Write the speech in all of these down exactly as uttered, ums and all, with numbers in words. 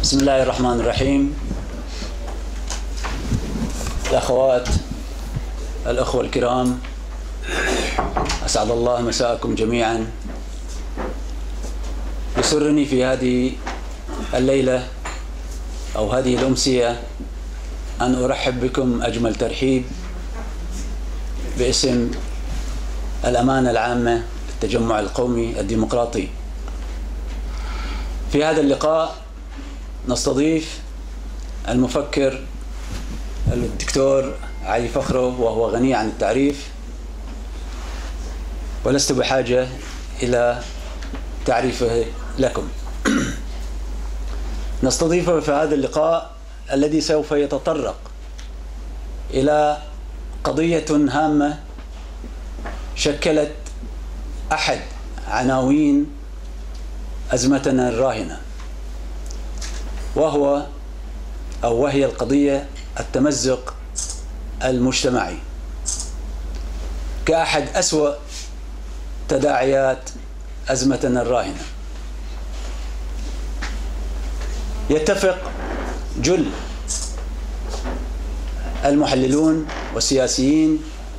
بسم الله الرحمن الرحيم. الأخوات، الأخوة الكرام، أسعد الله مساءكم جميعا. يسرني في هذه الليلة أو هذه الأمسية أن أرحب بكم أجمل ترحيب باسم الأمانة العامة للتجمع القومي الديمقراطي. في هذا اللقاء نستضيف المفكر الدكتور علي فخرو، وهو غني عن التعريف ولست بحاجة إلى تعريفه لكم. نستضيفه في هذا اللقاء الذي سوف يتطرق إلى قضية هامة شكلت أحد عناوين أزمتنا الراهنة، وهو أو وهي القضية التمزق المجتمعي كأحد أسوأ تداعيات أزمتنا الراهنة. يتفق جل المحللون والسياسيين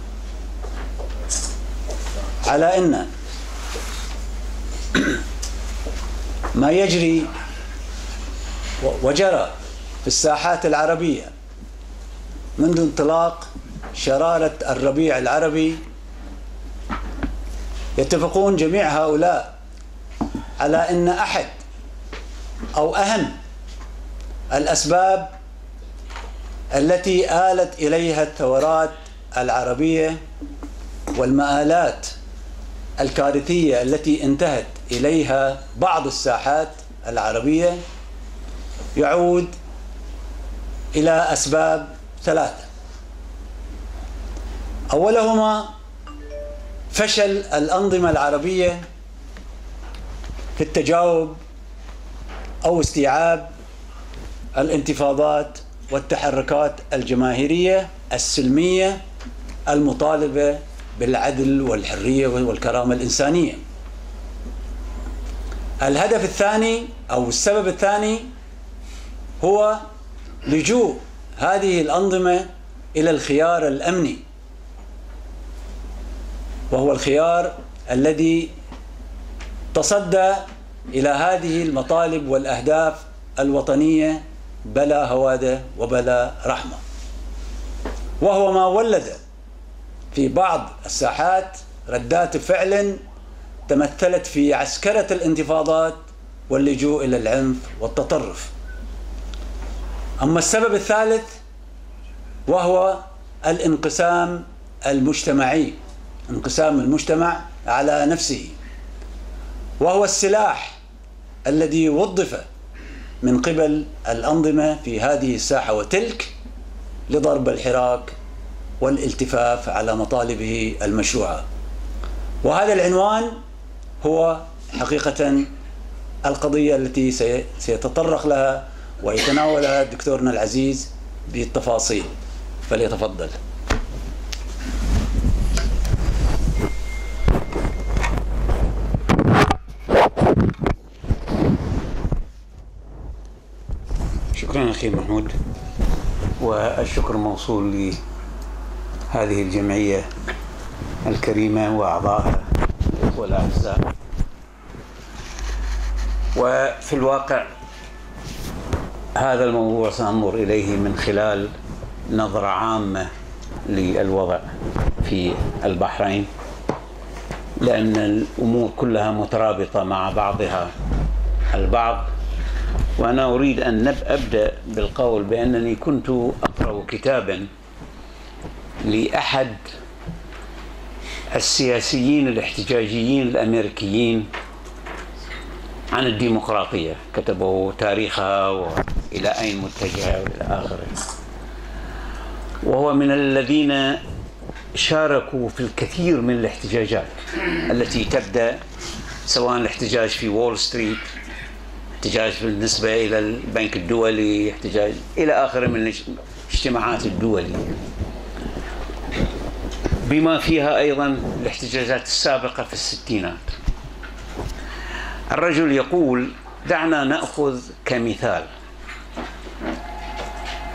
على أن ما يجري وجرى في الساحات العربية منذ انطلاق شرارة الربيع العربي، يتفقون جميع هؤلاء على أن أحد أو أهم الأسباب التي آلت إليها الثورات العربية والمآلات الكارثية التي انتهت إليها بعض الساحات العربية يعود إلى أسباب ثلاثة. أولهما فشل الأنظمة العربية في التجاوب أو استيعاب الانتفاضات والتحركات الجماهيرية السلمية المطالبة بالعدل والحرية والكرامة الإنسانية. الهدف الثاني أو السبب الثاني هو لجوء هذه الأنظمة إلى الخيار الأمني، وهو الخيار الذي تصدى إلى هذه المطالب والأهداف الوطنية بلا هوادة وبلا رحمة، وهو ما ولد في بعض الساحات ردات فعل تمثلت في عسكرة الانتفاضات واللجوء إلى العنف والتطرف. أما السبب الثالث وهو الانقسام المجتمعي، انقسام المجتمع على نفسه، وهو السلاح الذي وظف من قبل الأنظمة في هذه الساحة وتلك لضرب الحراك والالتفاف على مطالبه المشروعة. وهذا العنوان هو حقيقة القضية التي سيتطرق لها ويتناولها دكتورنا العزيز بالتفاصيل، فليتفضل. شكرا أخي محمود، والشكر موصول لهذه الجمعية الكريمة وأعضائها الأخوة الأعزاء. وفي الواقع هذا الموضوع سأنظر إليه من خلال نظرة عامة للوضع في البحرين، لأن الأمور كلها مترابطة مع بعضها البعض. وأنا أريد أن أبدأ بالقول بأنني كنت أقرأ كتابا لأحد السياسيين الاحتجاجيين الأمريكيين عن الديمقراطية، كتبوا تاريخها وإلى أين متجهة وإلى آخره، وهو من الذين شاركوا في الكثير من الاحتجاجات التي تبدأ، سواء الاحتجاج في وول ستريت، احتجاج بالنسبة إلى البنك الدولي، احتجاج إلى آخره من الاجتماعات الدولية، بما فيها أيضا الاحتجاجات السابقة في الستينات. الرجل يقول: دعنا نأخذ كمثال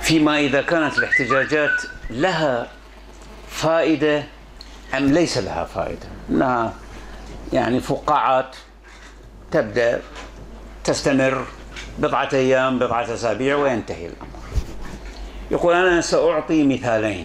فيما إذا كانت الاحتجاجات لها فائدة أم ليس لها فائدة، أنها يعني فقاعات تبدأ تستمر بضعة أيام بضعة أسابيع وينتهي الأمر. يقول أنا سأعطي مثالين.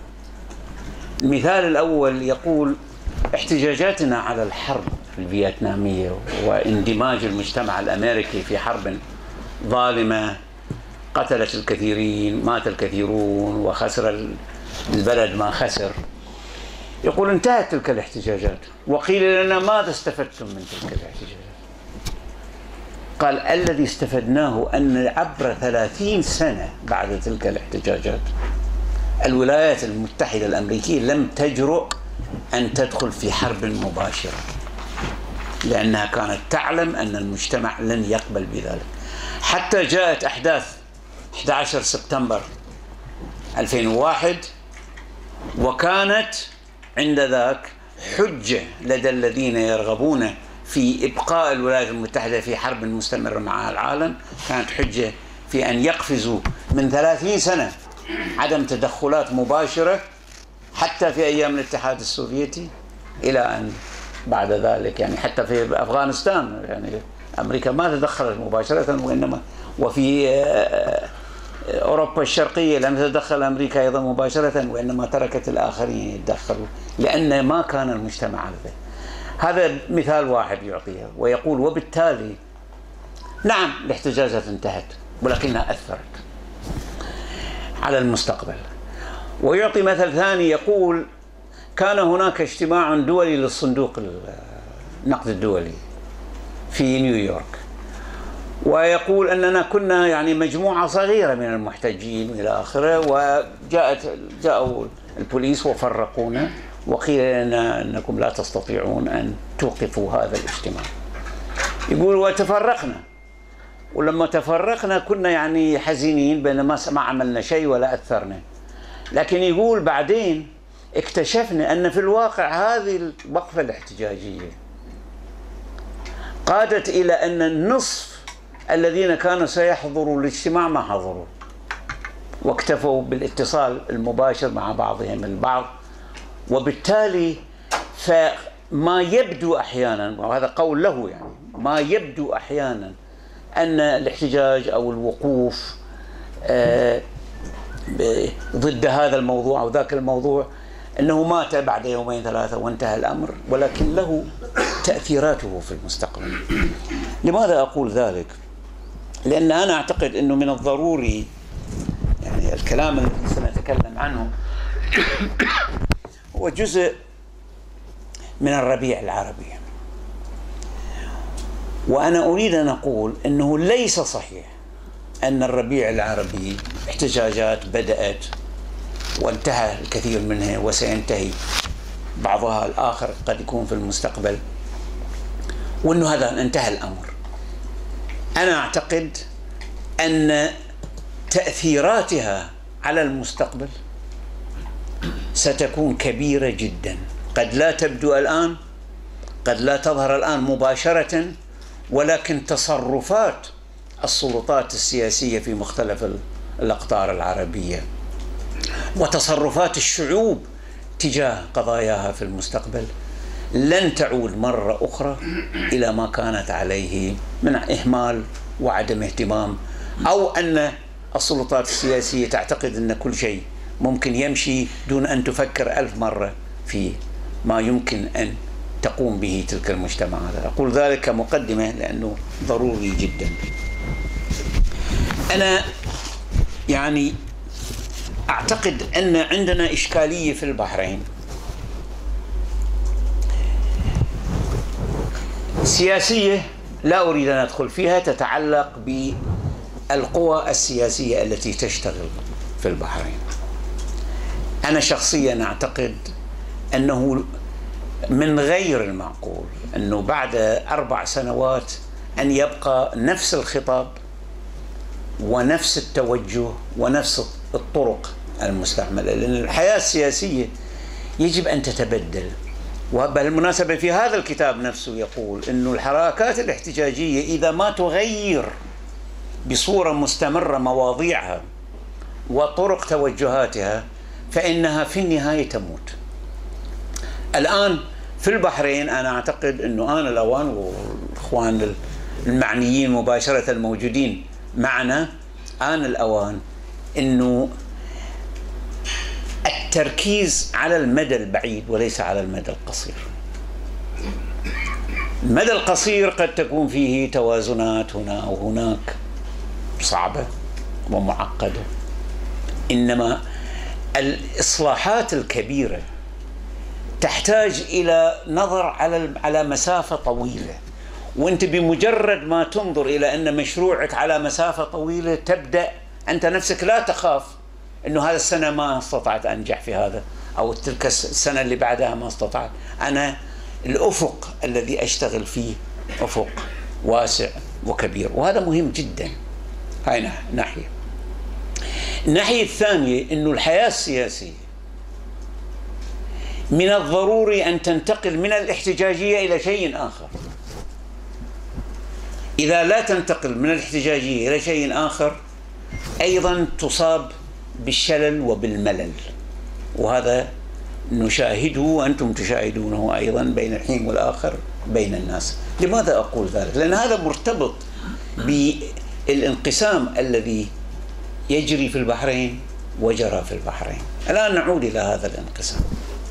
المثال الأول يقول احتجاجاتنا على الحرب الفيتنامية واندماج المجتمع الأمريكي في حرب ظالمة قتلت الكثيرين، مات الكثيرون، وخسر البلد ما خسر. يقول انتهت تلك الاحتجاجات وقيل لنا ماذا استفدتم من تلك الاحتجاجات؟ قال الذي استفدناه أن عبر ثلاثين سنة بعد تلك الاحتجاجات الولايات المتحدة الأمريكية لم تجرؤ أن تدخل في حرب مباشرة، لأنها كانت تعلم أن المجتمع لن يقبل بذلك. حتى جاءت أحداث أحد عشر سبتمبر ألفين وواحد وكانت عند ذاك حجة لدى الذين يرغبون في إبقاء الولايات المتحدة في حرب مستمرة مع العالم، كانت حجة في أن يقفزوا من ثلاثين سنة عدم تدخلات مباشرة حتى في أيام الاتحاد السوفيتي إلى أن بعد ذلك يعني حتى في أفغانستان يعني أمريكا ما تدخلت مباشرة، وإنما وفي أوروبا الشرقية لم تتدخل أمريكا أيضا مباشرة، وإنما تركت الآخرين يتدخلوا لأن ما كان المجتمع على ذلك. هذا مثال واحد يعطيها ويقول وبالتالي نعم الاحتجاجات انتهت ولكنها أثرت على المستقبل. ويعطي مثل ثاني يقول كان هناك اجتماع دولي للصندوق النقد الدولي في نيويورك، ويقول أننا كنا يعني مجموعة صغيرة من المحتجين إلى آخره، وجاءت جاءوا البوليس وفرقونا وقيل لنا أنكم لا تستطيعون أن توقفوا هذا الاجتماع. يقول وتفرقنا، ولما تفرقنا كنا يعني حزينين بأن ما ما عملنا شيء ولا أثرنا، لكن يقول بعدين اكتشفنا أن في الواقع هذه الوقفة الاحتجاجية قادت إلى أن النصف الذين كانوا سيحضروا الاجتماع ما حضروا واكتفوا بالاتصال المباشر مع بعضهم البعض، وبالتالي فما يبدو أحيانا، وهذا قول له يعني، ما يبدو أحيانا أن الاحتجاج أو الوقوف ضد هذا الموضوع أو ذاك الموضوع أنه مات بعد يومين ثلاثة وانتهى الأمر، ولكن له تأثيراته في المستقبل. لماذا أقول ذلك؟ لأن أنا أعتقد أنه من الضروري يعني الكلام الذي سنتكلم عنه هو جزء من الربيع العربي، وأنا أريد أن أقول أنه ليس صحيح أن الربيع العربي احتجاجات بدأت وانتهى الكثير منها وسينتهي بعضها الآخر قد يكون في المستقبل وأنه هذا انتهى الأمر. أنا أعتقد أن تأثيراتها على المستقبل ستكون كبيرة جدا، قد لا تبدو الآن، قد لا تظهر الآن مباشرة، ولكن تصرفات السلطات السياسية في مختلف الأقطار العربية وتصرفات الشعوب تجاه قضاياها في المستقبل لن تعود مرة أخرى إلى ما كانت عليه من إهمال وعدم اهتمام، أو أن السلطات السياسية تعتقد أن كل شيء ممكن يمشي دون أن تفكر ألف مرة في ما يمكن أن تقوم به تلك المجتمعات. أقول ذلك كمقدمة لأنه ضروري جدا. أنا يعني أعتقد أن عندنا إشكالية في البحرين سياسية لا أريد أن أدخل فيها، تتعلق بالقوى السياسية التي تشتغل في البحرين. أنا شخصيا أعتقد أنه من غير المعقول أنه بعد أربع سنوات أن يبقى نفس الخطاب ونفس التوجه ونفس الطرق المستعملة، لأن الحياة السياسية يجب أن تتبدل. وبالمناسبة في هذا الكتاب نفسه يقول أنه الحركات الاحتجاجية إذا ما تغير بصورة مستمرة مواضيعها وطرق توجهاتها فإنها في النهاية تموت. الآن في البحرين أنا أعتقد أنه آن الأوان، والإخوان المعنيين مباشرة الموجودين معنا، آن الأوان أنه التركيز على المدى البعيد وليس على المدى القصير. المدى القصير قد تكون فيه توازنات هنا أو هناك صعبة ومعقدة، إنما الإصلاحات الكبيرة تحتاج إلى نظر على على مسافة طويلة، وأنت بمجرد ما تنظر إلى أن مشروعك على مسافة طويلة تبدأ أنت نفسك لا تخاف أنه هذا السنة ما استطعت أنجح في هذا، أو تلك السنة اللي بعدها ما استطعت. أنا الأفق الذي أشتغل فيه أفق واسع وكبير، وهذا مهم جدا. هاي ناحية. الناحية الثانية أنه الحياة السياسية من الضروري أن تنتقل من الاحتجاجية إلى شيء آخر. إذا لا تنتقل من الاحتجاجية إلى شيء آخر أيضا تصاب بالشلل وبالملل، وهذا نشاهده وأنتم تشاهدونه أيضا بين الحين والآخر بين الناس. لماذا أقول ذلك؟ لأن هذا مرتبط بالانقسام الذي يجري في البحرين وجرى في البحرين. الآن نعود إلى هذا الانقسام.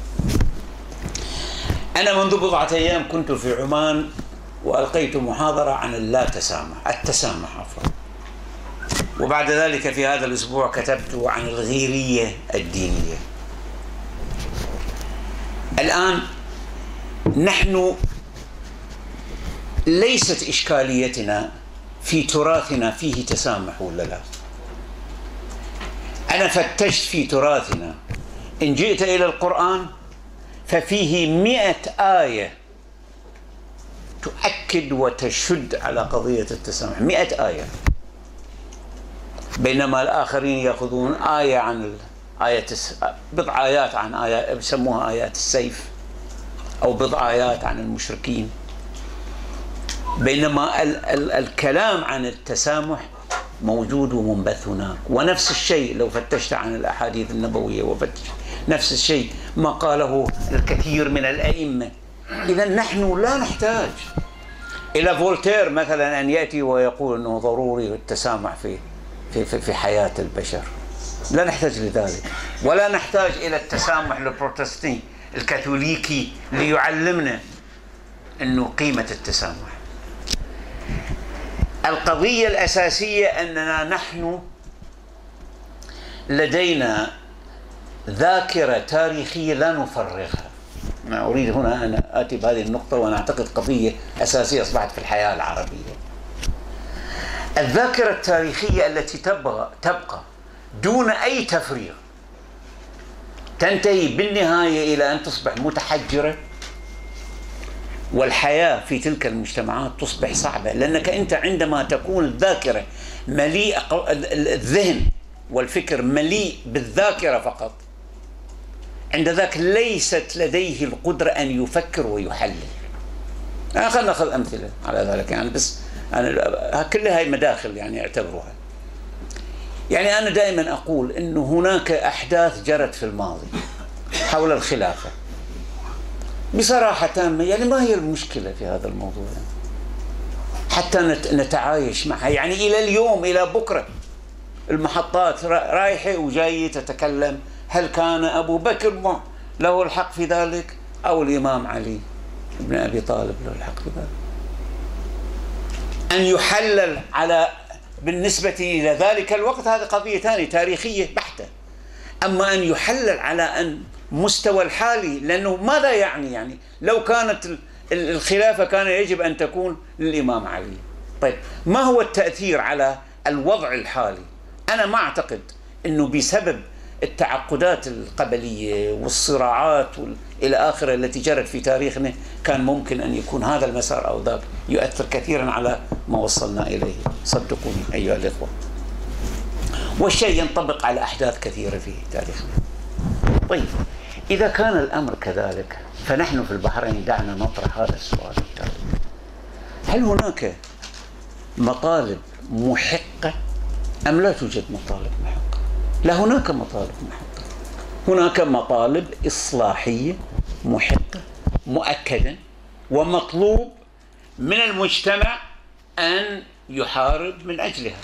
أنا منذ بضعة أيام كنت في عمان وألقيت محاضرة عن اللا تسامح التسامح عفوا، وبعد ذلك في هذا الأسبوع كتبت عن الغيرية الدينية. الآن نحن ليست إشكاليتنا في تراثنا فيه تسامح ولا لا. أنا فتشت في تراثنا، إن جئت إلى القرآن ففيه مئة آية تؤكد وتشد على قضية التسامح، مئة آية، بينما الآخرين يأخذون آية عن آية بضع آيات عن آية يسموها آيات السيف، أو بضع آيات عن المشركين، بينما ال ال الكلام عن التسامح موجود ومنبث هناك. ونفس الشيء لو فتشت عن الأحاديث النبوية وفتشت نفس الشيء ما قاله الكثير من الأئمة. إذا نحن لا نحتاج إلى فولتير مثلا أن يأتي ويقول أنه ضروري التسامح في في في, في حياة البشر. لا نحتاج لذلك، ولا نحتاج إلى التسامح البروتستانتي الكاثوليكي ليعلمنا أنه قيمة التسامح. القضية الأساسية أننا نحن لدينا ذاكرة تاريخية لا نفرغها. أنا أريد هنا أن آتي بهذه النقطة، وأنا أعتقد قضية أساسية أصبحت في الحياة العربية. الذاكرة التاريخية التي تبقى, تبقى دون أي تفريغ تنتهي بالنهاية إلى أن تصبح متحجرة، والحياة في تلك المجتمعات تصبح صعبة، لأنك أنت عندما تكون الذاكرة مليئة، الذهن والفكر مليء بالذاكرة فقط، عند ذاك ليست لديه القدرة أن يفكر ويحلل. أنا خلنا نأخذ أمثلة على ذلك يعني، بس أنا كلها هاي مداخل يعني اعتبروها. يعني أنا دائما أقول إنه هناك أحداث جرت في الماضي حول الخلافة بصراحة تامة، يعني ما هي المشكلة في هذا الموضوع حتى نتعايش معها؟ يعني إلى اليوم إلى بكرة المحطات رايحة وجاية تتكلم هل كان أبو بكر له الحق في ذلك أو الإمام علي بن أبي طالب له الحق في ذلك. أن يحلل على بالنسبة إلى ذلك الوقت هذه قضية ثانية تاريخية بحتة، أما أن يحلل على أن مستوى الحالي، لأنه ماذا يعني؟ يعني لو كانت الخلافة كان يجب أن تكون للإمام علي. طيب ما هو التأثير على الوضع الحالي؟ أنا ما أعتقد أنه بسبب التعقدات القبلية والصراعات إلى آخره التي جرت في تاريخنا كان ممكن أن يكون هذا المسار أو ذاك يؤثر كثيرا على ما وصلنا إليه، صدقوني أيها الإخوة. والشيء ينطبق على أحداث كثيرة في تاريخنا. طيب إذا كان الأمر كذلك فنحن في البحرين دعنا نطرح هذا السؤال التالي: هل هناك مطالب محقة أم لا توجد مطالب محقة؟ لا، هناك مطالب محقة، هناك مطالب إصلاحية محقة مؤكدا، ومطلوب من المجتمع أن يحارب من أجلها.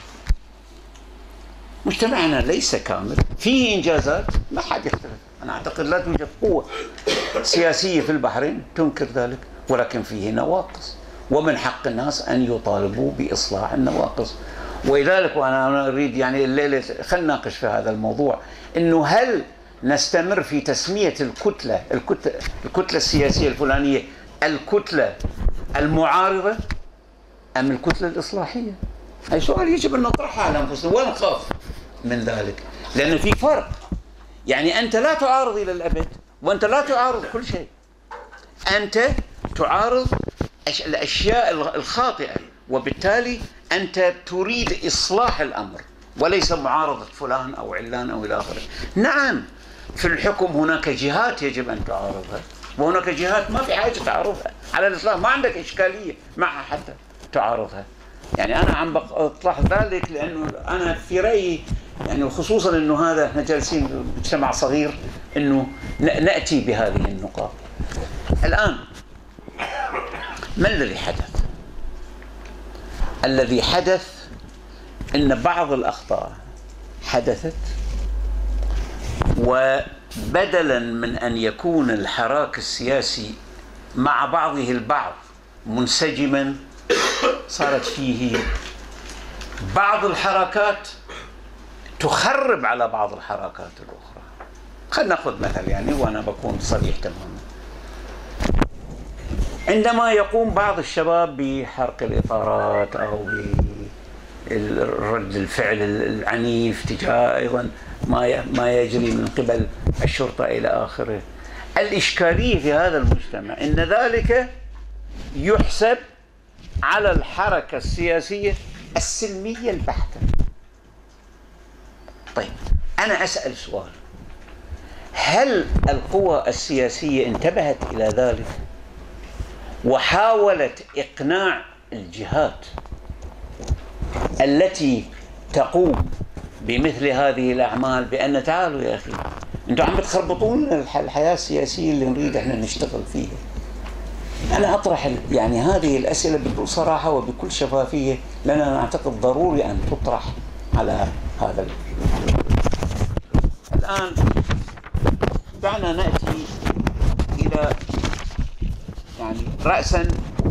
مجتمعنا ليس كامل، فيه إنجازات ما حد يختلف. أنا أعتقد لا توجد قوة سياسية في البحرين تنكر ذلك، ولكن فيه نواقص، ومن حق الناس أن يطالبوا بإصلاح النواقص. ولذلك وأنا أريد يعني الليلة خلينا نناقش في هذا الموضوع، إنه هل نستمر في تسمية الكتلة الكتلة, الكتلة السياسية الفلانية الكتلة المعارضة أم الكتلة الإصلاحية؟ هذا سؤال يجب أن نطرحه على أنفسنا ونخاف من ذلك، لأن في فرق. يعني أنت لا تعارض إلى الأبد، وأنت لا تعارض كل شيء. أنت تعارض الأشياء الخاطئة، وبالتالي أنت تريد إصلاح الأمر وليس معارضة فلان أو علان أو إلى آخره. نعم، في الحكم هناك جهات يجب أن تعارضها، وهناك جهات ما في حاجة تعارضها على الإطلاق، ما عندك إشكالية معها حتى تعارضها. يعني أنا عم بطرح ذلك لأنه أنا في رأيي، يعني خصوصا أنه هذا احنا جالسين مجتمع صغير، أنه نأتي بهذه النقاط. الآن ما الذي حدث؟ الذي حدث أن بعض الأخطاء حدثت، وبدلا من أن يكون الحراك السياسي مع بعضه البعض منسجما، صارت فيه بعض الحركات تخرب على بعض الحركات الأخرى. خلينا نأخذ مثل، يعني وأنا بكون صريح تماما. عندما يقوم بعض الشباب بحرق الإطارات أو برد الفعل العنيف تجاه أيضا ما ما يجري من قبل الشرطة إلى آخره، الإشكالية في هذا المجتمع إن ذلك يحسب على الحركة السياسية السلمية البحتة. طيب أنا أسأل سؤال، هل القوى السياسية انتبهت إلى ذلك وحاولت إقناع الجهات التي تقوم بمثل هذه الأعمال بأن تعالوا يا أخي أنتم عم بتخربطون الحياة السياسية اللي نريد إحنا نشتغل فيها؟ أنا أطرح يعني هذه الأسئلة بكل صراحة وبكل شفافية، لأن أنا أعتقد ضروري أن تطرح على هذا. الآن دعنا نأتي إلى يعني رأسا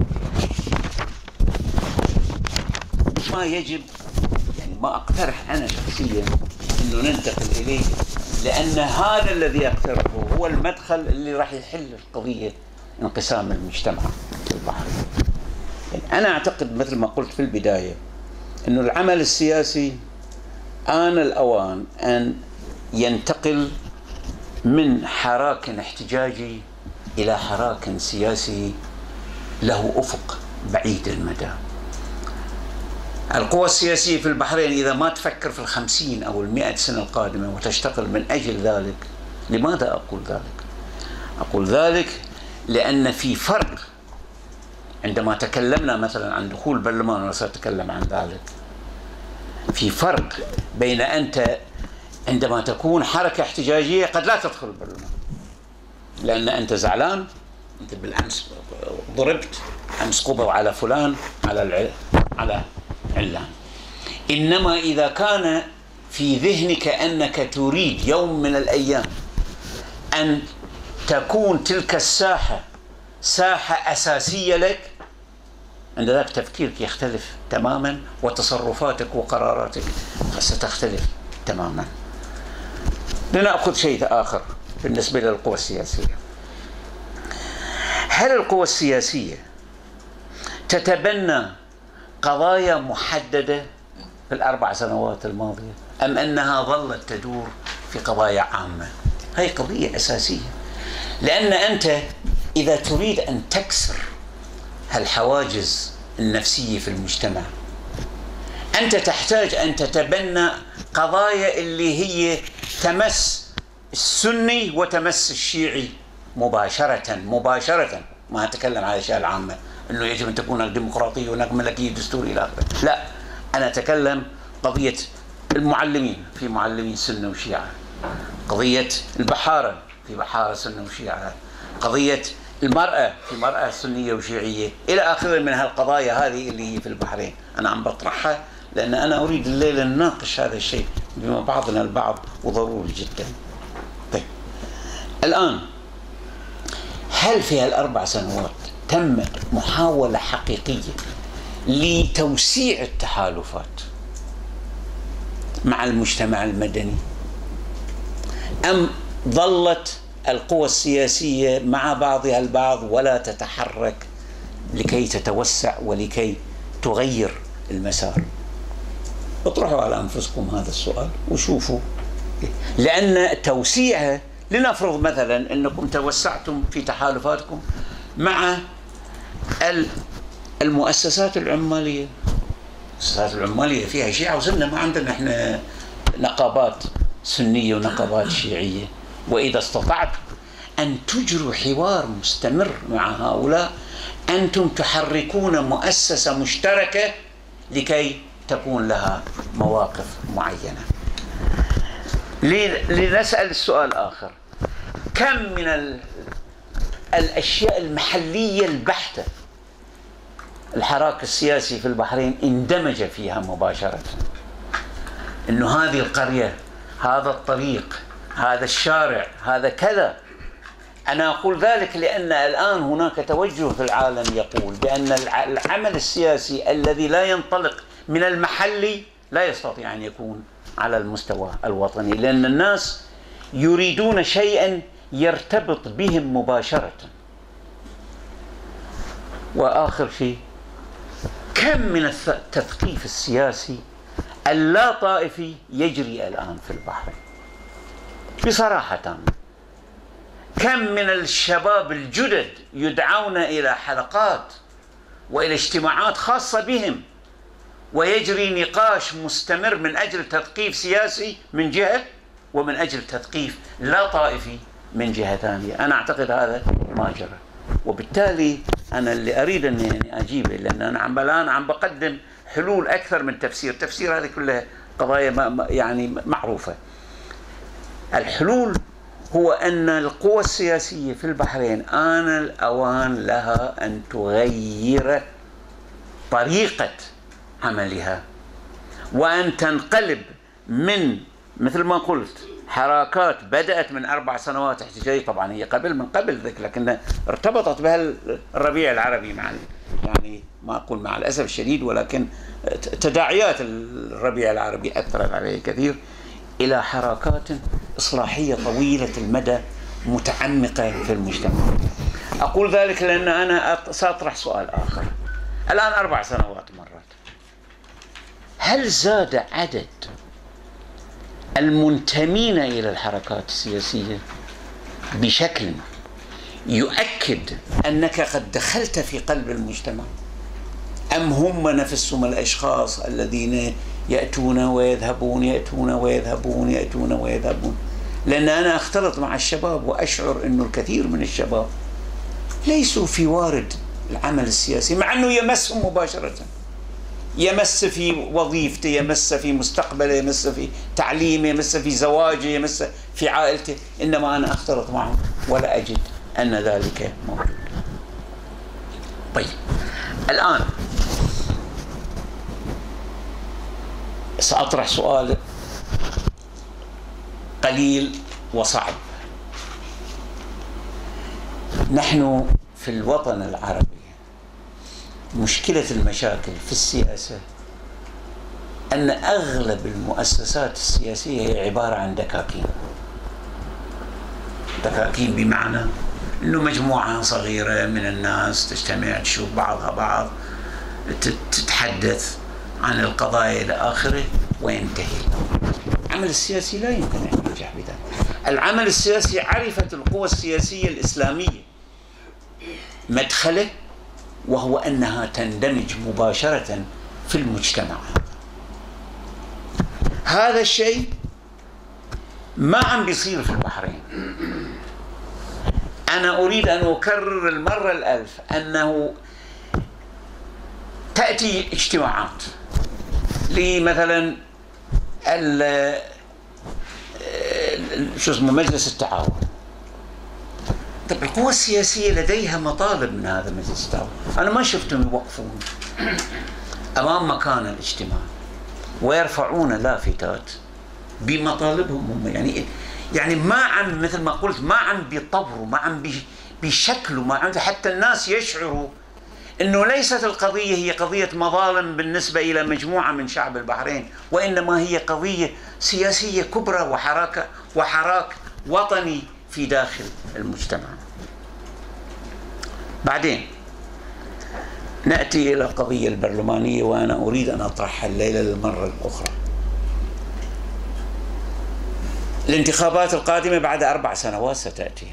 ما يجب، يعني ما أقترح أنا شخصيا أنه ننتقل إليه، لأن هذا الذي أقترحه هو المدخل اللي راح يحل القضية انقسام المجتمع في البحرين. يعني أنا أعتقد مثل ما قلت في البداية أنه العمل السياسي آن الأوان أن ينتقل من حراك احتجاجي إلى حراك سياسي له أفق بعيد المدى. القوى السياسية في البحرين إذا ما تفكر في الخمسين أو المئة سنة القادمة وتشتغل من أجل ذلك، لماذا أقول ذلك؟ أقول ذلك لأن في فرق. عندما تكلمنا مثلا عن دخول البرلمان، وأنا سأتكلم عن ذلك، في فرق بين أنت عندما تكون حركة احتجاجية قد لا تدخل البرلمان لأن أنت زعلان، أنت بالأمس ضربت، أمس قبض على فلان على الع... على علان. إنما إذا كان في ذهنك أنك تريد يوم من الأيام أن تكون تلك الساحة ساحة أساسية لك، عند ذلك تفكيرك يختلف تماما، وتصرفاتك وقراراتك ستختلف تماما. لنأخذ شيء آخر بالنسبة للقوى السياسية. هل القوى السياسية تتبنى قضايا محددة في الأربع سنوات الماضية، أم أنها ظلت تدور في قضايا عامة؟ هي قضية أساسية، لأن أنت إذا تريد أن تكسر هالحواجز النفسية في المجتمع، أنت تحتاج أن تتبنى قضايا اللي هي تمس السني وتمس الشيعي مباشرة مباشرة. ما أتكلم على الأشياء العامة أنه يجب أن تكون الديمقراطية وهناك ملكية دستورية إلى آخره، لا، أنا أتكلم قضية المعلمين، في معلمين سنة وشيعة، قضية البحارة، في بحارة سنة وشيعة، قضية المرأة، في مرأة سنية وشيعية، إلى آخره من هالقضايا هذه اللي هي في البحرين. أنا عم بطرحها لأن أنا أريد الليلة نناقش هذا الشيء بما بعضنا البعض، وضروري جدا. طيب الآن، هل في هالأربع سنوات تمت محاولة حقيقية لتوسيع التحالفات مع المجتمع المدني، أم ظلت القوى السياسية مع بعضها البعض ولا تتحرك لكي تتوسع ولكي تغير المسار؟ اطرحوا على أنفسكم هذا السؤال وشوفوا. لأن توسيعها، لنفرض مثلا أنكم توسعتم في تحالفاتكم مع المؤسسات العمالية. المؤسسات العمالية فيها شيعة وسنة، ما عندنا احنا نقابات سنية ونقابات شيعية. وإذا استطعتم أن تجروا حوار مستمر مع هؤلاء، أنتم تحركون مؤسسة مشتركة لكي تكون لها مواقف معينة. لنسأل السؤال آخر: كم من الأشياء المحلية البحتة الحراك السياسي في البحرين اندمج فيها مباشرة؟ إنه هذه القرية، هذا الطريق، هذا الشارع، هذا كذا. أنا أقول ذلك لأن الآن هناك توجه في العالم يقول بأن العمل السياسي الذي لا ينطلق من المحلي لا يستطيع أن يكون على المستوى الوطني، لأن الناس يريدون شيئا يرتبط بهم مباشرة. وآخر شيء: كم من التثقيف السياسي اللا طائفي يجري الآن في البحرين بصراحة تامة؟ كم من الشباب الجدد يدعون إلى حلقات وإلى اجتماعات خاصة بهم، ويجري نقاش مستمر من أجل تثقيف سياسي من جهة، ومن أجل تثقيف لا طائفي من جهة ثانية. أنا أعتقد هذا ما جرى، وبالتالي أنا اللي أريد أن يعني أجيبه، لأن أنا عم الآن عم بقدم حلول أكثر من تفسير. تفسير هذه كلها قضايا يعني معروفة. الحلول هو أن القوى السياسية في البحرين آن الأوان لها أن تغير طريقة عملها، وأن تنقلب من، مثل ما قلت، حركات بدأت من أربع سنوات احتجاجية. طبعا هي قبل من قبل ذلك، لكن ارتبطت بها الربيع العربي مع، يعني ما أقول مع الأسف الشديد، ولكن تداعيات الربيع العربي أثرت عليه كثير، إلى حركات إصلاحية طويلة المدى متعمقة في المجتمع. أقول ذلك لأن أنا سأطرح سؤال آخر. الآن أربع سنوات مرات، هل زاد عدد المنتمين إلى الحركات السياسية بشكل يؤكد أنك قد دخلت في قلب المجتمع، أم هم نفسهم الأشخاص الذين يأتون ويذهبون يأتون ويذهبون يأتون ويذهبون؟ لأن أنا أختلط مع الشباب وأشعر أنه الكثير من الشباب ليسوا في وارد العمل السياسي، مع أنه يمسهم مباشرة، يمس في وظيفته، يمس في مستقبله، يمس في تعليمه، يمس في زواجه، يمس في عائلته، إنما أنا أختلط معهم ولا أجد أن ذلك موجود. طيب الآن سأطرح سؤال قليل وصعب. نحن في الوطن العربي مشكلة المشاكل في السياسة أن أغلب المؤسسات السياسية هي عبارة عن دكاكين. دكاكين بمعنى أنه مجموعة صغيرة من الناس تجتمع، تشوف بعضها بعض، تتحدث عن القضايا إلى آخره وينتهي. العمل السياسي لا يمكن أن ينجح بذلك. العمل السياسي عرفت القوى السياسية الإسلامية مدخله، وهو أنها تندمج مباشرة في المجتمع. هذا الشيء ما عم بيصير في البحرين. أنا أريد أن أكرر المرة الألف أنه تأتي اجتماعات لمثلا شو اسمه مجلس التعاون. طيب القوى السياسية لديها مطالب من هذا مجلس التعاون، أنا ما شفتهم يوقفون أمام مكان الاجتماع ويرفعون لافتات بمطالبهم هم، يعني يعني ما عم مثل ما قلت ما عم بيطوروا، ما عم بيشكلوا، ما عم حتى الناس يشعروا أنه ليست القضية هي قضية مظالم بالنسبة إلى مجموعة من شعب البحرين، وإنما هي قضية سياسية كبرى وحراك وحراك وطني في داخل المجتمع. بعدين نأتي إلى القضية البرلمانية، وأنا أريد أن أطرحها الليلة للمرة الأخرى. الانتخابات القادمة بعد أربع سنوات ستأتي.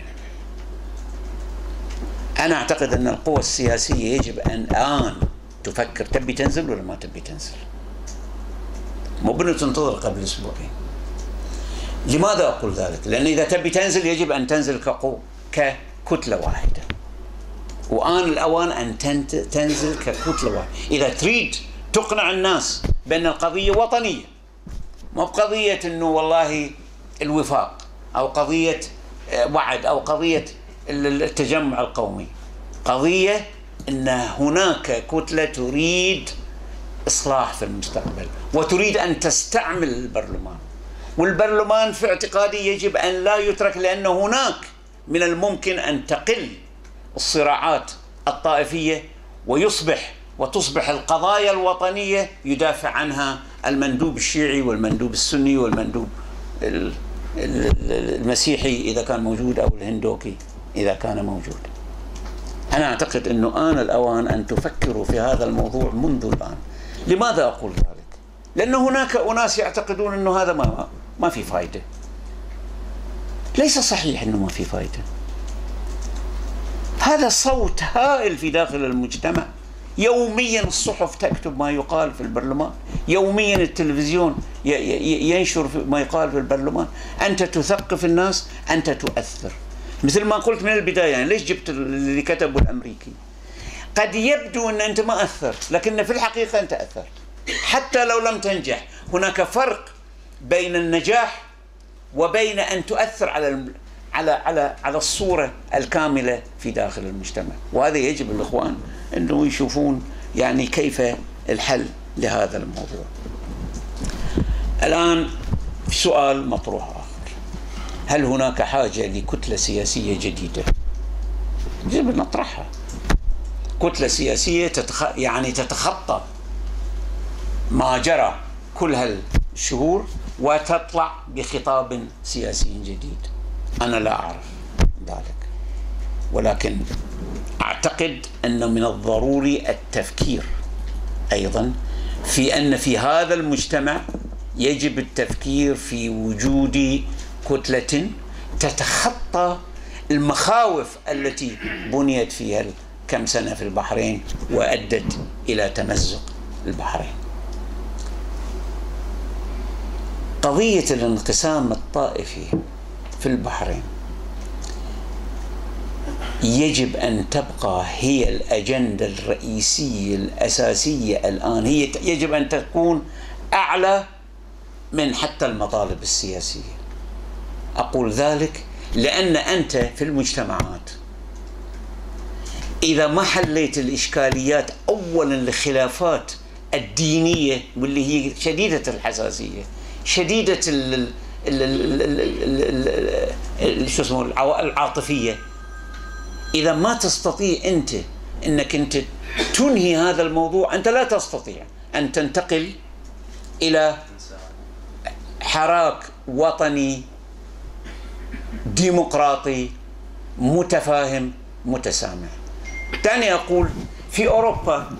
أنا أعتقد أن القوى السياسية يجب أن الآن تفكر تبي تنزل ولا ما تبي تنزل، مو بنتنتظر قبل أسبوعين. لماذا أقول ذلك؟ لأن إذا تبي تنزل يجب أن تنزل كقوة ككتلة واحدة، وآن الأوان أن تنزل ككتلة واحدة. إذا تريد تقنع الناس بأن القضية وطنية، مو بقضية أنه والله الوفاق أو قضية وعد أو قضية التجمع القومي، قضية أن هناك كتلة تريد إصلاح في المستقبل وتريد أن تستعمل البرلمان، والبرلمان في اعتقادي يجب أن لا يترك، لأن هناك من الممكن أن تقل الصراعات الطائفية ويصبح وتصبح القضايا الوطنية يدافع عنها المندوب الشيعي والمندوب السني والمندوب المسيحي إذا كان موجود أو الهندوكي إذا كان موجود. أنا أعتقد أنه آن الأوان أن تفكروا في هذا الموضوع منذ الآن. لماذا أقول ذلك؟ لأن هناك أناس يعتقدون أنه هذا ما ما في فائدة. ليس صحيح أنه ما في فائدة. هذا صوت هائل في داخل المجتمع. يوميا الصحف تكتب ما يقال في البرلمان، يوميا التلفزيون ينشر ما يقال في البرلمان. أنت تثقف الناس، أنت تؤثر. مثل ما قلت من البداية، يعني ليش جبت اللي كتبه الأمريكي؟ قد يبدو أن أنت ما أثرت، لكن في الحقيقة أنت أثرت حتى لو لم تنجح. هناك فرق بين النجاح وبين أن تؤثر على على على على الصورة الكاملة في داخل المجتمع، وهذا يجب الإخوان أنه يشوفون يعني كيف الحل لهذا الموضوع. الآن سؤال مطروح آخر: هل هناك حاجة لكتلة سياسية جديدة؟ يجب أن نطرحها. كتلة سياسية تتخ... يعني تتخطى ما جرى كل هالشهور وتطلع بخطاب سياسي جديد. أنا لا أعرف ذلك، ولكن أعتقد أن من الضروري التفكير أيضا في أن في هذا المجتمع يجب التفكير في وجود كتلة تتخطى المخاوف التي بنيت فيها كم سنة في البحرين وأدت إلى تمزق البحرين. قضية الانقسام الطائفي في البحرين يجب أن تبقى هي الأجندة الرئيسية الأساسية الآن، هي يجب أن تكون أعلى من حتى المطالب السياسية. أقول ذلك لأن أنت في المجتمعات إذا ما حليت الإشكاليات أولا الخلافات الدينية واللي هي شديدة الحساسية، شديدة ال ال شو اسمه العاطفية، إذا ما تستطيع أنت أنك أنت تنهي هذا الموضوع، أنت لا تستطيع أن تنتقل إلى حراك وطني ديمقراطي متفاهم متسامح. ثاني أقول في أوروبا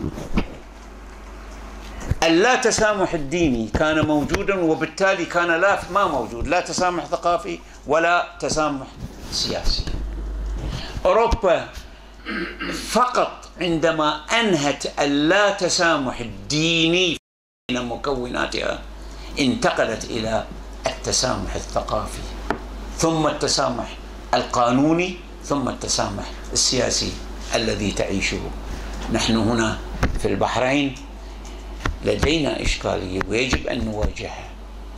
اللا تسامح الديني كان موجودا، وبالتالي كان لا ما موجود لا تسامح ثقافي ولا تسامح سياسي. أوروبا فقط عندما أنهت اللا تسامح الديني بين مكوناتها انتقلت إلى التسامح الثقافي، ثم التسامح القانوني، ثم التسامح السياسي الذي تعيشه. نحن هنا في البحرين لدينا إشكالية ويجب أن نواجهها.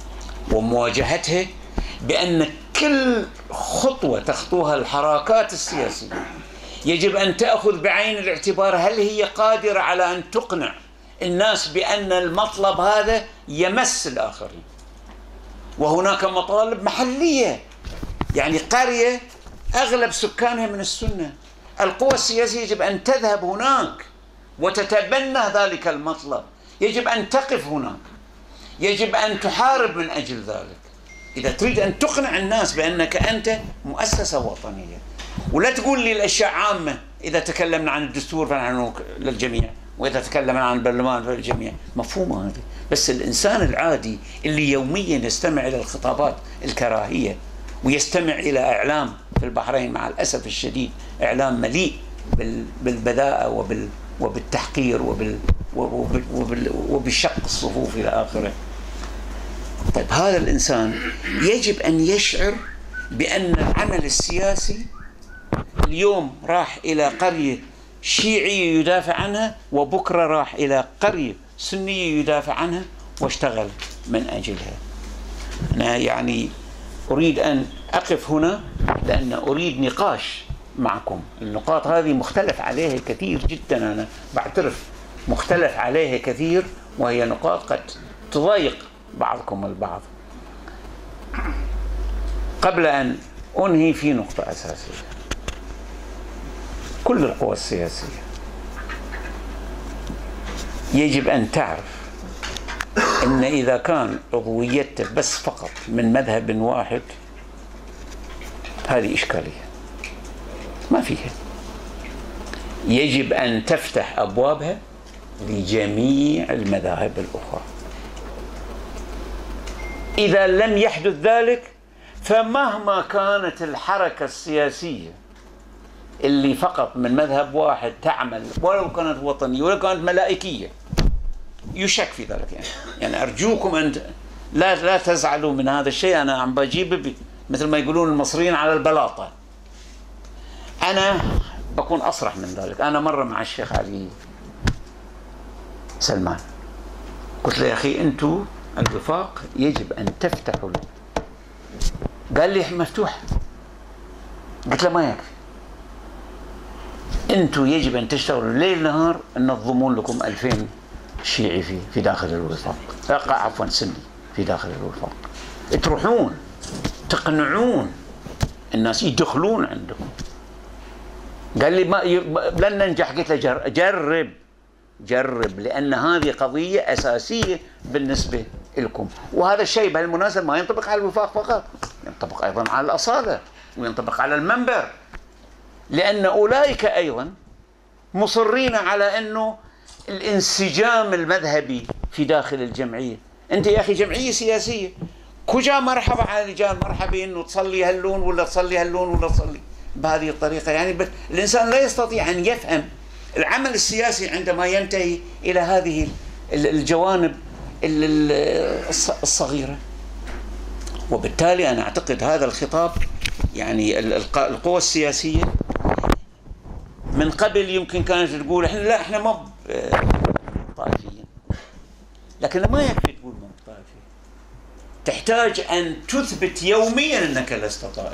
ومواجهتها بأن كل خطوة تخطوها الحركات السياسية يجب أن تأخذ بعين الاعتبار هل هي قادرة على أن تقنع الناس بأن المطلب هذا يمس الآخرين. وهناك مطالب محلية، يعني قرية أغلب سكانها من السنة، القوى السياسية يجب أن تذهب هناك وتتبنى ذلك المطلب، يجب أن تقف هناك، يجب أن تحارب من أجل ذلك إذا تريد أن تقنع الناس بأنك أنت مؤسسة وطنية. ولا تقول لي الأشياء عامة، إذا تكلمنا عن الدستور فنحن للجميع، وإذا تكلمنا عن البرلمان فللجميع، مفهومة هذه. بس الإنسان العادي اللي يوميا يستمع إلى الخطابات الكراهية ويستمع إلى إعلام في البحرين مع الأسف الشديد إعلام مليء بالبذاءة وبال وبالتحقير وبال وبال وبال وبشق الصفوف إلى آخره. طيب هذا الإنسان يجب أن يشعر بأن العمل السياسي اليوم راح إلى قرية شيعية يدافع عنها، وبكرة راح إلى قرية سنية يدافع عنها واشتغل من أجلها. أنا يعني أريد أن أقف هنا لأن أريد نقاش معكم. النقاط هذه مختلف عليها كثير جدا، أنا بعترف مختلف عليها كثير، وهي نقاط قد تضايق بعضكم البعض. قبل أن أنهي في نقطة أساسية، كل القوى السياسية يجب أن تعرف أن إذا كان عضويته بس فقط من مذهب واحد هذه إشكالية ما فيها. يجب أن تفتح أبوابها لجميع المذاهب الأخرى. إذا لم يحدث ذلك فمهما كانت الحركة السياسية اللي فقط من مذهب واحد تعمل ولو كانت وطنية ولو كانت ملائكية يشك في ذلك. يعني, يعني أرجوكم أن لا لا تزعلوا من هذا الشيء. أنا عم بجيب مثل ما يقولون المصريين على البلاطة. أنا بكون أصرح من ذلك. أنا مرة مع الشيخ علي سلمان قلت له يا أخي أنتوا الوفاق يجب أن تفتحوا له. قال لي مفتوح. قلت له ما يكفي، أنتوا يجب أن تشتغلوا ليل نهار أن تضمون لكم ألفين شيعي في في داخل الوفاق، عفوا سني في داخل الوفاق، تروحون تقنعون الناس يدخلون عندكم. قال لي ما ي... لن ننجح. قلت له جر... جرب جرب لأن هذه قضية أساسية بالنسبة لكم. وهذا الشيء بهالمناسبة ما ينطبق على الوفاق فقط، ينطبق أيضا على الأصالة وينطبق على المنبر، لأن أولئك أيضا مصرين على أنه الانسجام المذهبي في داخل الجمعية. أنت يا أخي جمعية سياسية كجا مرحبا على الرجال، مرحبا أنه تصلي هاللون ولا تصلي هاللون ولا تصلي بهذه الطريقة. يعني الإنسان لا يستطيع أن يفهم العمل السياسي عندما ينتهي إلى هذه الجوانب الصغيرة. وبالتالي أنا أعتقد هذا الخطاب يعني القوى السياسية من قبل يمكن كانت تقول احنا لا احنا ما طائفيين، لكن ما يكفي تقول ما طائفي، تحتاج أن تثبت يوميا أنك لست طائفي،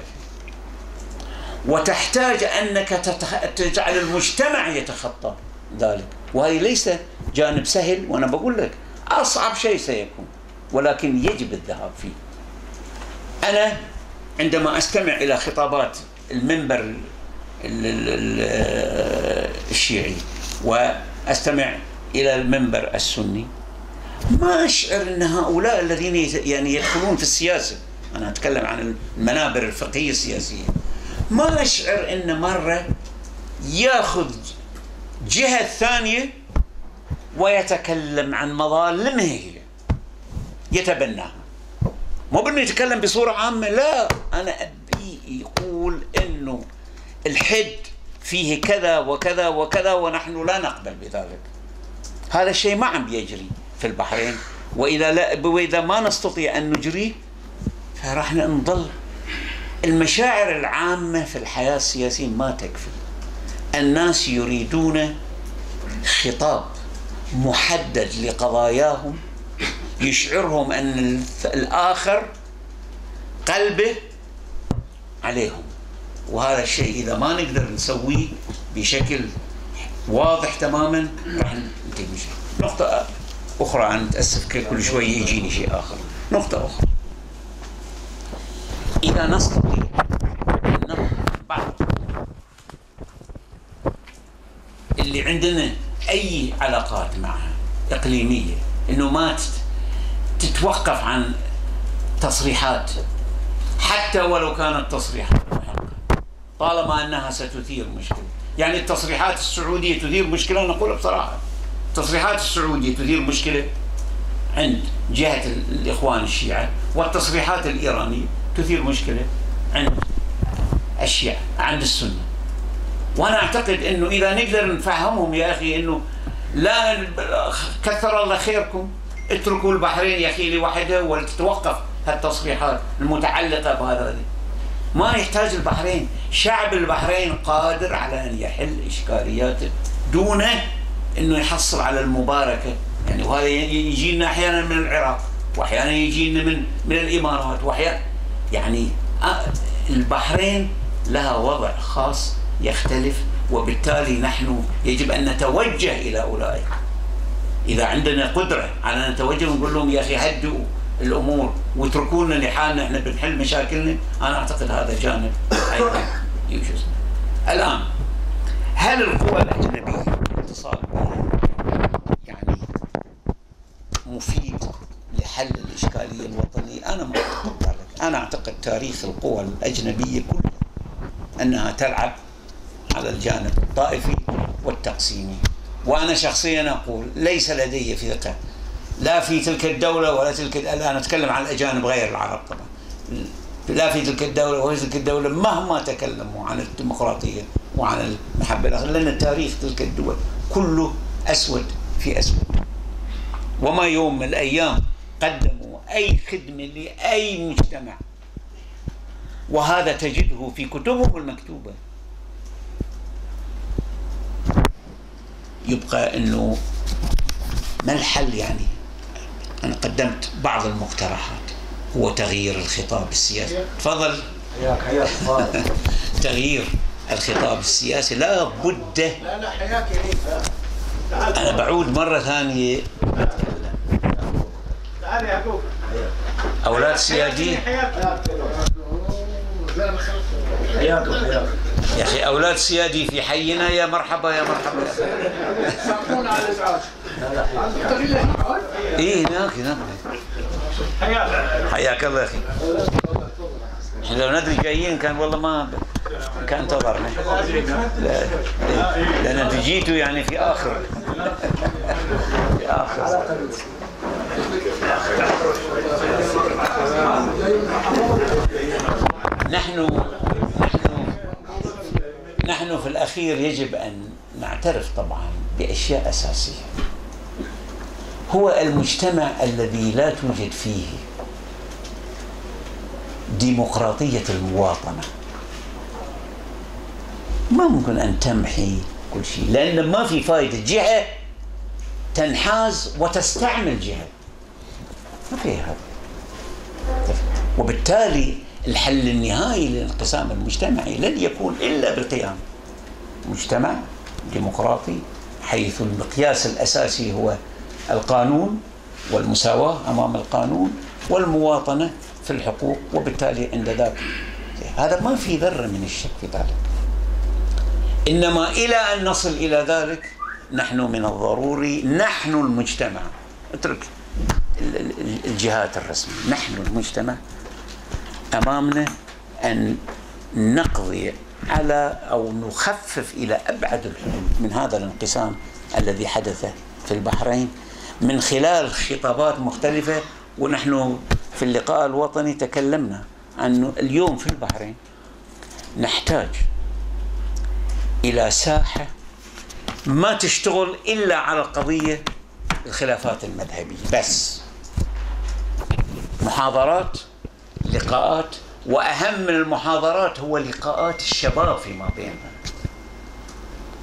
وتحتاج أنك تجعل المجتمع يتخطى ذلك. وهذه ليس جانب سهل، وأنا بقول لك أصعب شيء سيكون، ولكن يجب الذهاب فيه. أنا عندما أستمع إلى خطابات المنبر الشيعي وأستمع إلى المنبر السني ما أشعر أن هؤلاء الذين يعني يدخلون في السياسة، أنا أتكلم عن المنابر الفقهية السياسية، ما أشعر أن مرة يأخذ جهة ثانية ويتكلم عن مظالمها هي يتبناها. مو بأنه يتكلم بصورة عامة، لا، أنا أبي يقول أنه الحد فيه كذا وكذا وكذا ونحن لا نقبل بذلك. هذا الشيء ما عم يجري في البحرين، وإذا لا وإذا ما نستطيع أن نجريه فراح نضل. المشاعر العامة في الحياة السياسية ما تكفي. الناس يريدون خطاب محدد لقضاياهم يشعرهم أن الآخر قلبه عليهم. وهذا الشيء إذا ما نقدر نسويه بشكل واضح تماما راح ننتهي من شيء. نقطة أخرى، أنا متأسف كل شوي يجيني شيء آخر. نقطة أخرى، إذا نستطيع أن بعض اللي عندنا أي علاقات معها إقليمية إنه ما تتوقف عن تصريحات حتى ولو كانت تصريحات محقة طالما أنها ستثير مشكلة. يعني التصريحات السعودية تثير مشكلة، نقول بصراحة التصريحات السعودية تثير مشكلة عند جهة الإخوان الشيعة، والتصريحات الإيرانية تثير مشكلة عند الشيعة عند السنة. وأنا أعتقد أنه إذا نقدر نفهمهم يا أخي أنه لا كثر الله خيركم، اتركوا البحرين يا أخي لوحدها ولتتوقف هالتصريحات المتعلقة بهذا. ما يحتاج البحرين، شعب البحرين قادر على أن يحل إشكالياته دون أنه يحصل على المباركة. يعني وهذا يجي لنا أحيانا من العراق، وأحيانا يجي لنا من من الإمارات، وأحيانا يعني البحرين لها وضع خاص يختلف، وبالتالي نحن يجب أن نتوجه إلى أولئك. إذا عندنا قدرة على أن نتوجه ونقول لهم يا أخي هدئوا الأمور واتركونا لحالنا، احنا بنحل مشاكلنا، أنا أعتقد هذا جانب أيضا يوجد. الآن هل القوى الأجنبية الاتصال بها يعني مفيد لحل الإشكالية الوطنية؟ أنا ما أعتقد ذلك. أنا أعتقد تاريخ القوى الأجنبية كلها أنها تلعب على الجانب الطائفي والتقسيمي. وأنا شخصيا أقول ليس لدي ثقة لا في تلك الدولة ولا تلك، الآن أتكلم عن الأجانب غير العرب طبعا، لا في تلك الدولة ولا تلك الدولة مهما تكلموا عن الديمقراطية وعن المحبة الآخر، لأن تاريخ تلك الدول كله أسود في أسود. وما يوم من الأيام قدموا أي خدمة لأي مجتمع، وهذا تجده في كتبهم المكتوبة. يبقى أنه ما الحل؟ يعني أنا قدمت بعض المقترحات، هو تغيير الخطاب السياسي. تفضل. حياك حياك. تغيير الخطاب السياسي لا بد. لا لا حياك يا أنا بعود مرة ثانية. تعال يا يعقوب. أولاد سياديين. حياك حياك يا أخي أولاد سيادي في حينا، يا مرحبا يا مرحبا. يساعدون على الإزعاج. إيه هناك هناك. حياك حياك الله يا أخي. إحنا لو ندري جايين كان والله ما كان انتظرنا. لا لأن أنتوا جيتوا يعني في آخر في آخر. نحن نحن نحن في الأخير يجب أن نعترف طبعا بأشياء أساسية. هو المجتمع الذي لا توجد فيه ديمقراطية المواطنة ما ممكن أن تمحي كل شيء، لأن ما في فائدة جهة تنحاز وتستعمل جهة، ما في هذا. وبالتالي الحل النهائي للانقسام المجتمعي لن يكون إلا بالقيام مجتمع ديمقراطي، حيث المقياس الأساسي هو القانون والمساواة أمام القانون والمواطنة في الحقوق. وبالتالي عند ذلك هذا ما في ذرة من الشك في ذلك. إنما إلى أن نصل إلى ذلك نحن من الضروري، نحن المجتمع، اترك الجهات الرسمية، نحن المجتمع أمامنا أن نقضي على أو نخفف إلى أبعد الحدود من هذا الانقسام الذي حدث في البحرين من خلال خطابات مختلفة. ونحن في اللقاء الوطني تكلمنا أنه اليوم في البحرين نحتاج إلى ساحة ما تشتغل إلا على القضية الخلافات المذهبية بس، محاضرات، لقاءات، وأهم من المحاضرات هو لقاءات الشباب فيما بيننا.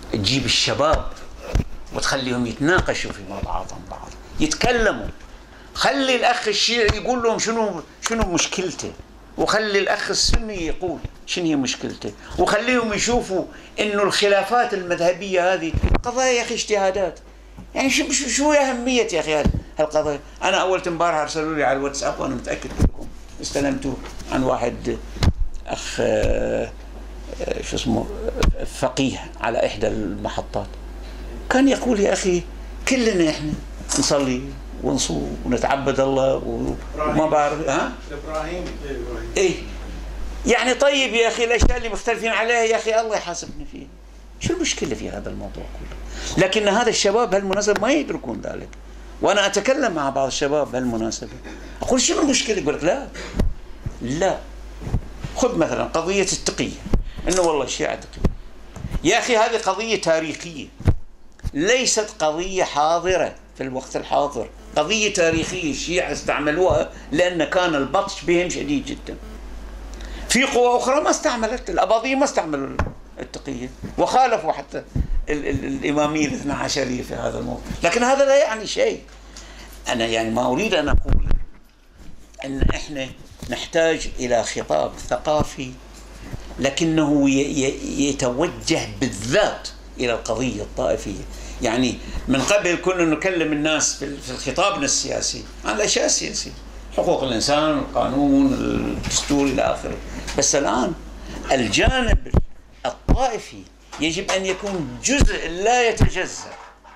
تجيب الشباب وتخليهم يتناقشوا فيما بعضهم بعض، يتكلموا خلي الأخ الشيعي يقول لهم شنو شنو مشكلته، وخلي الأخ السني يقول شنو هي مشكلته، وخليهم يشوفوا إنه الخلافات المذهبية هذه قضايا يا أخي اجتهادات. يعني شو شو أهمية يا أخي هالقضايا؟ أنا أول امبارح أرسلوا لي على الواتساب وأنا متأكد كلكم استلمتوه عن واحد أخ شو اسمه فقيه على إحدى المحطات، كان يقول يا أخي كلنا إحنا نصلي ونصوم ونتعبد الله وما بعرف ها ابراهيم ايه يعني طيب يا اخي الاشياء اللي مختلفين عليها يا اخي الله يحاسبنا فيها، شو المشكله في هذا الموضوع كله؟ لكن هذا الشباب بهالمناسبه ما يدركون ذلك، وانا اتكلم مع بعض الشباب بهالمناسبه اقول شنو المشكله؟ يقول لك لا لا خذ مثلا قضيه التقيه، انه والله الشيعه تقيه يا اخي، هذه قضيه تاريخيه ليست قضيه حاضره في الوقت الحاضر، قضية تاريخية الشيعة استعملوها لأن كان البطش بهم شديد جدا. في قوى أخرى ما استعملت، الأباضية ما استعملوا التقية وخالفوا حتى ال ال الإمامية الاثنى عشرية في هذا الموضوع، لكن هذا لا يعني شيء. أنا يعني ما أريد أن أقول أن إحنا نحتاج إلى خطاب ثقافي لكنه يتوجه بالذات إلى القضية الطائفية. يعني من قبل كنا نكلم الناس في الخطاب السياسي عن الأشياء السياسية، حقوق الإنسان، القانون، الدستور إلى آخره، بس الآن الجانب الطائفي يجب أن يكون جزء لا يتجزأ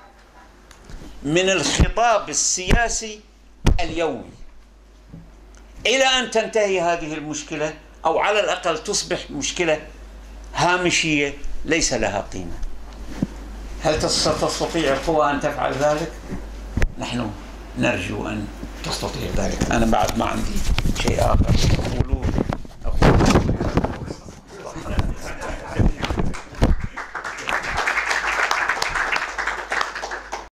من الخطاب السياسي اليومي إلى أن تنتهي هذه المشكلة، أو على الأقل تصبح مشكلة هامشية ليس لها قيمة. هل تستطيع القوى أن تفعل ذلك؟ نحن نرجو أن تستطيع ذلك. أنا بعد ما عندي شيء آخر أقوله.